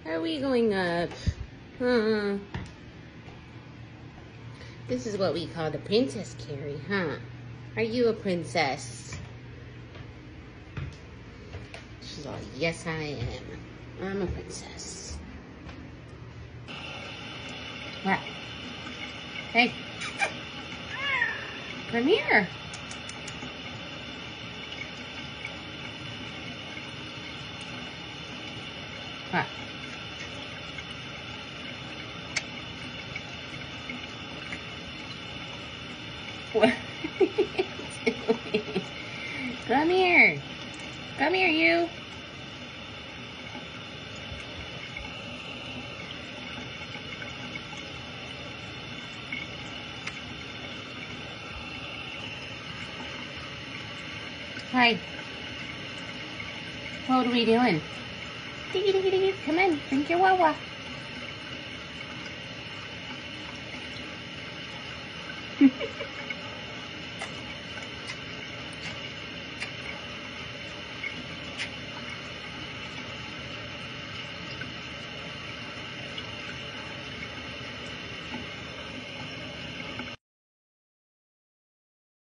Are we going up? This is what we call the princess carry, huh? Are you a princess? She's all, yes, I am. I'm a princess. What? Hey. Come here. What? What are you doing? Come here. Come here, you. Hi. What are we doing? Diggy, diggy, diggy. Come in. Drink your wawa.